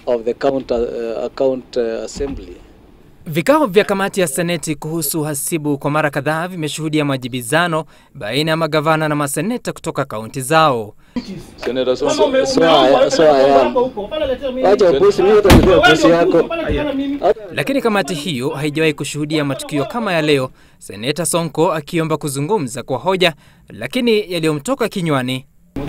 of the account assembly. Vikao vya kamati ya seneti kuhusu hasibu kwa mara kadhaa vimeshuhudia majibizano baina ya magavana na maseneta kutoka kaunti zao. Lakini kamati hiyo haijawahi kushuhudia matukio kama ya leo, Seneta Sonko akiomba kuzungumza kwa hoja, lakini yaliyomtoka kinywani.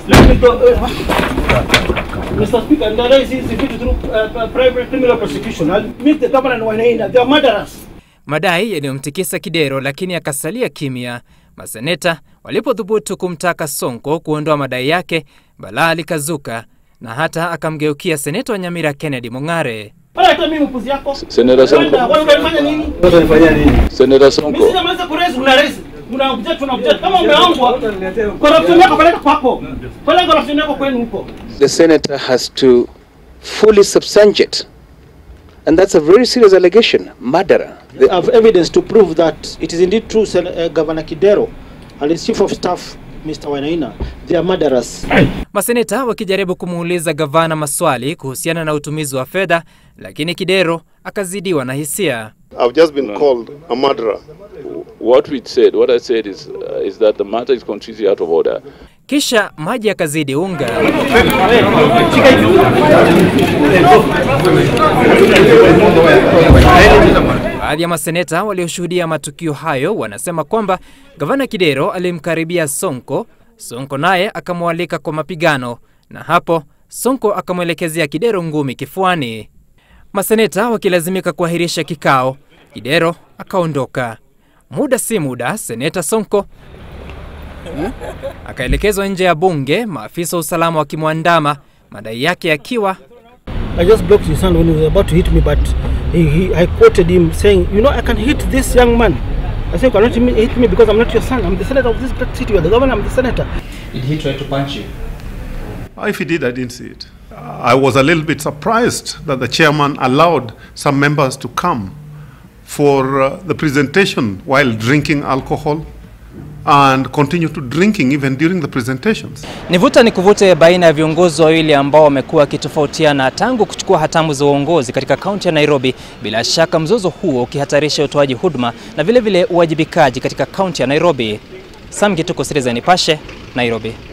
Mr. Speaker, and the race is through private criminal prosecution. I'll meet the governor and Wainaina. They are murderers. Madai yaliyomtikisa kidero, lakini akasalia kimya. Maseneta walipodhubutu kumtaka Sonko kuondoa madai yake, balaa likazuka na hata akamgeukia seneta wa Nyamira Kennedy Mong'are. Hata mimi mpuzi yako. Seneta Sonko. Wewe unafanya nini? Unafanya nini? Seneta Sonko. Mimi sijamaliza kurezi, una rezi. Una object. Kama umeongwa, corruption yako peleka kwako. Peleka corruption yako kwenu huko. The senator has to fully substantiate, and that's a very serious allegation, murder. They have evidence to prove that it is indeed true, Governor Kidero and his chief of staff, Mr. Wainaina, they are murderers. Maseneta wakijaribu kumuuliza gavana maswali kuhusiana na utumizi wa fedha, lakini Kidero akazidiwa na hisia. I've just been called a murderer. What I said is that the matter is completely out of order. Kisha maji yakazidi unga. Baadhi ya maseneta walioshuhudia matukio hayo wanasema kwamba gavana Kidero alimkaribia Sonko, Sonko naye akamwalika kwa mapigano, na hapo Sonko akamwelekezea Kidero ngumi kifuani. Maseneta wakilazimika kuahirisha kikao, Kidero akaondoka. Muda si muda, Seneta Sonko akaelekezwa nje ya bunge, maafisa usalama wakimwandama, madai yake yakiwa, I just blocked his hand when he was about to hit me, but I quoted him saying, you know, I can hit this young man. I said, you cannot hit me because I'm not your son. I'm the senator of this great city. You are the governor, I'm the senator. Did he try to punch you? If he did, I didn't see it. I was a little bit surprised that the chairman allowed some members to come for the presentation while drinking alcohol and continue to drinking even during the presentations. Nivuta nikuvute baina ya viongozi wawili ambao wamekuwa wakitofautiana tangu kuchukua hatamu za uongozi katika kaunti ya Nairobi, bila shaka mzozo huo ukihatarisha utoaji huduma na vile vile uwajibikaji katika kaunti ya Nairobi. Sam Gituko, Citizen Nipashe, Nairobi.